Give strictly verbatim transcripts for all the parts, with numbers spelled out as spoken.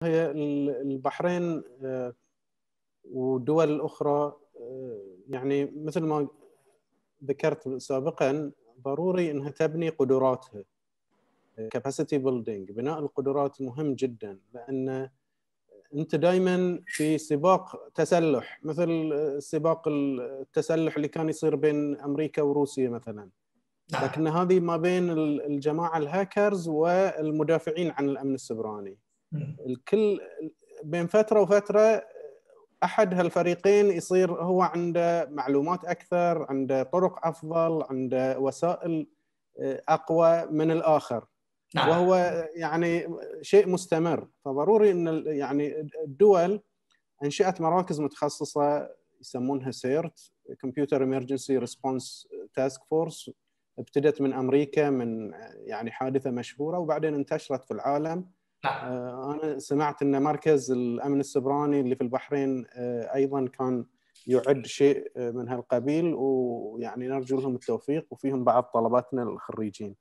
هي البحرين والدول الأخرى يعني مثل ما ذكرت سابقا ضروري أنها تبني قدراتها. capacity building، بناء القدرات مهم جدا، لأن أنت دائما في سباق تسلح، مثل سباق التسلح اللي كان يصير بين أمريكا وروسيا مثلا، لكن هذه ما بين الجماعة الهاكرز والمدافعين عن الأمن السيبراني. الكل بين فترة وفترة أحد هالفريقين يصير هو عنده معلومات أكثر، عنده طرق أفضل، عنده وسائل أقوى من الآخر، وهو يعني شيء مستمر. فضروري أن يعني الدول أنشأت مراكز متخصصة يسمونها سيرت Computer Emergency Response Task Force، ابتدت من أمريكا من يعني حادثة مشهورة وبعدين انتشرت في العالم. أنا سمعت أن مركز الأمن السيبراني اللي في البحرين أيضا كان يعد شيء من هالقبيل، ويعني نرجو لهم التوفيق، وفيهم بعض طلباتنا الخريجين.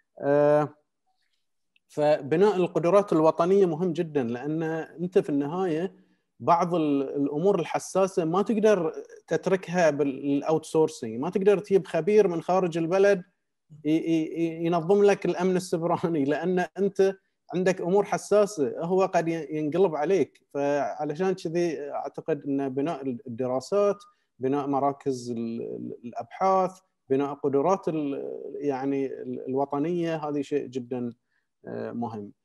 فبناء القدرات الوطنية مهم جدا، لأن أنت في النهاية بعض الأمور الحساسة ما تقدر تتركها بالأوت سورسينج، ما تقدر تجيب خبير من خارج البلد ينظم لك الأمن السيبراني، لأن أنت عندك أمور حساسة هو قد ينقلب عليك. فعلشان كذي أعتقد أن بناء الدراسات، بناء مراكز الأبحاث، بناء قدرات يعني الوطنية، هذه شيء جدا مهم.